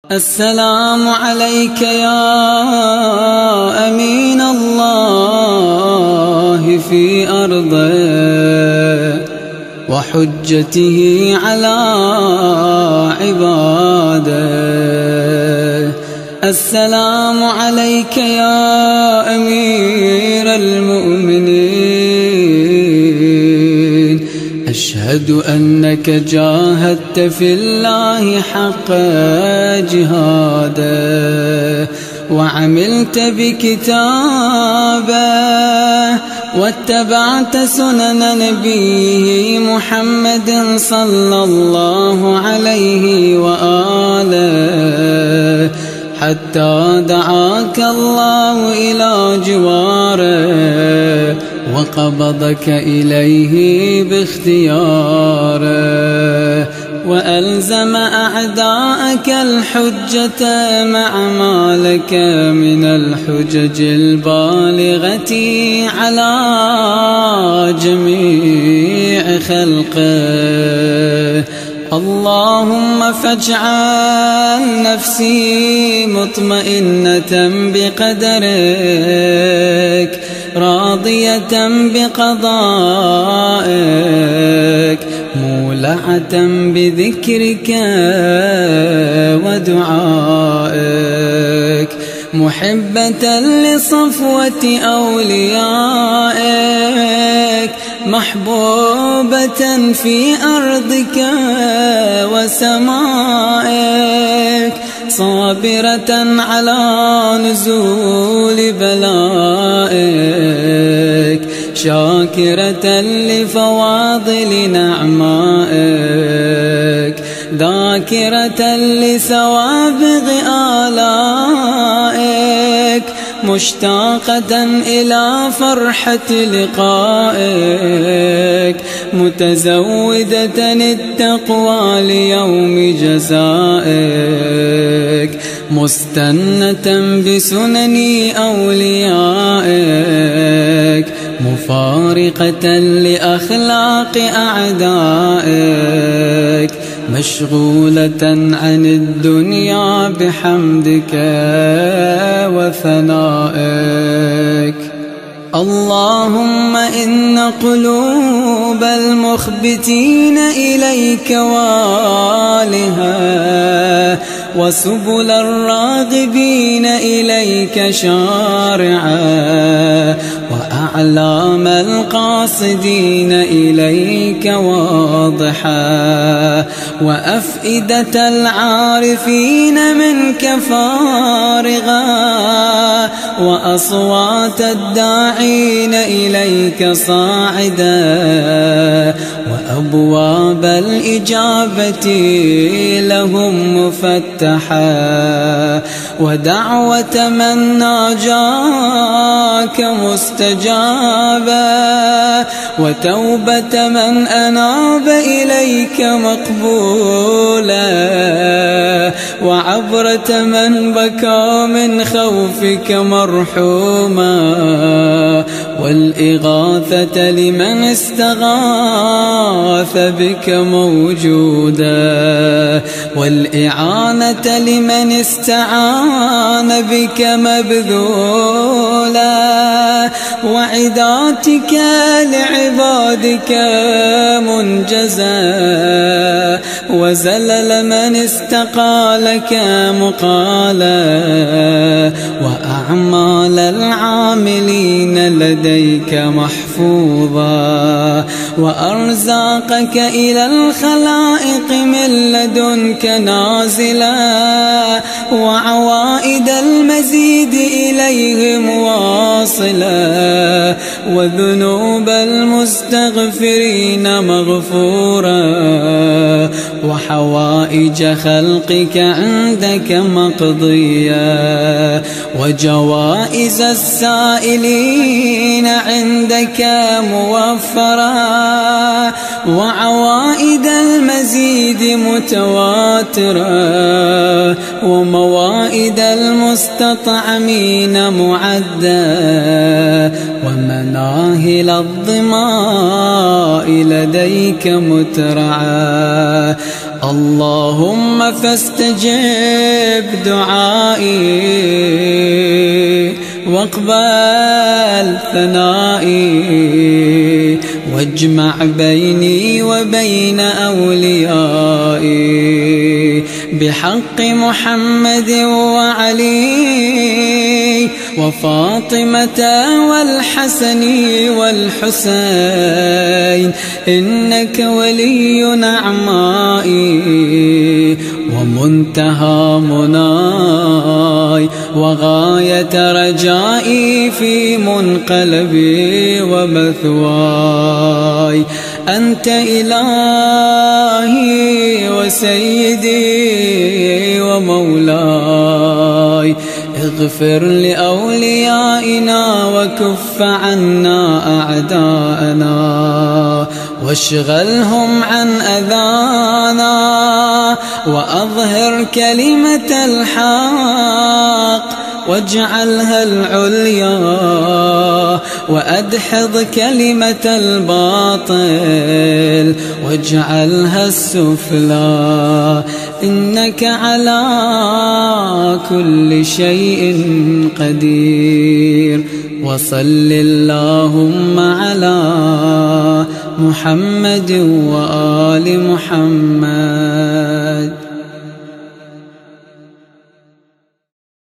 السلام عليك يا أمين الله في أرضه وحجته على عباده. السلام عليك يا أمير المؤمنين، أشهد أنك جاهدت في الله حق جهاده وعملت بكتابه واتبعت سنن نبيه محمد صلى الله عليه وآله حتى دعاك الله إلى جواره وقبضك إليه باختياره وألزم أعداءك الحجة مع ما لك من الحجج البالغة على جميع خلقه. اللهم فاجعل نفسي مطمئنة بقدرك راضية بقضائك مولعة بذكرك ودعائك محبة لصفوة أوليائك محبوبة في أرضك وسمائك صابرة على نزول بلائك شاكرة لفواضل نعمائك ذاكرة لسوابغ آلائك مشتاقة إلى فرحة لقائك متزودة التقوى ليوم جزائك مستنة بسنن أوليائك مفارقة لأخلاق أعدائك مشغولة عن الدنيا بحمدك وثنائك. اللهم إن قلوب المخبتين إليك والها وسبل الراغبين إليك شارعا وأعلام القاصدين إليك واضحا وأفئدة العارفين منك فارغا وأصوات الداعين إليك صاعدا وأبواب الإجابة لهم مفتحا ودعوة من ناجاك مستجابا وتوبة من أناب إليك مقبولا وعبرة من بكى من خوفك مرحوما والإغاثة لمن استغاث بك موجودا والإعانة لمن استعان بك مبذولا وعداتك لعبادك منجزا وزلل من استقالك مقالا وأعمال العاملين لديك محفوظا وأرزاقك إلى الخلائق من لدنك نازلا وعوائد المزيد إليهم واصلا وذنوب المستغفرين مغفورا وحوائج خلقك عندك مقضيا وجوائز السائلين عندك موفرا وعوائد المزيد متواترا وموائد المستطعمين معدا ومناهل الظماء لديك مترعا اللهم فاستجب دعائي واقبل ثنائي واجمع بيني وبين أوليائي بحق محمد وعلي وفاطمة والحسن والحسين إنك ولي نعمائي ومنتهى مناي وغاية رجائي في منقلبي ومثواي. أنت إلهي وسيدي ومولاي، اغفر لأوليائنا وكف عنا أعداءنا واشغلهم عن أذانا وأظهر كلمة الحق واجعلها العليا وأدحض كلمة الباطل واجعلها السفلى، إنك على كل شيء قدير. وصل اللهم على محمد وآل محمد.